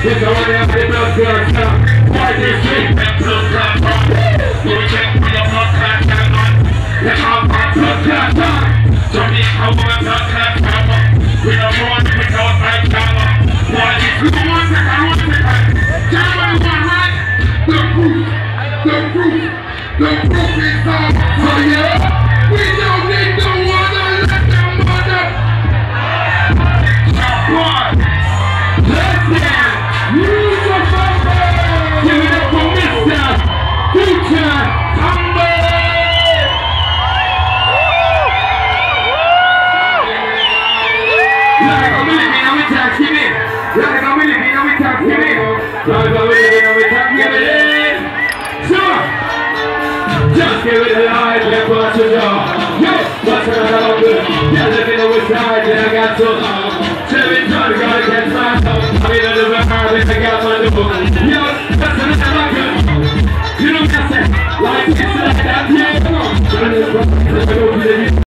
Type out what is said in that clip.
It's the one that the blood clots up. Why this shit? Blood clots up. You check for your blood clots up. Let our blood clots up. Jamaica woman blood clots up. We don't want to put out my camera. Why this? You want to take a road to that? Camera one, right? The proof is on. So yeah, we don't need no one to let them mother. One. Let's dance. Use your bumper. Give it up for Mr. Future Tumble. Like I'm living and we can't give it. Like I'm living and we can't give it. Like I'm living and we can't give it. Sure. Just give it a light, let watch it go. Yo, what's another good? Yeah, living on the side, then I got so. Seven times, gotta get my home. I mean, I never heard it, I got my new. Yo.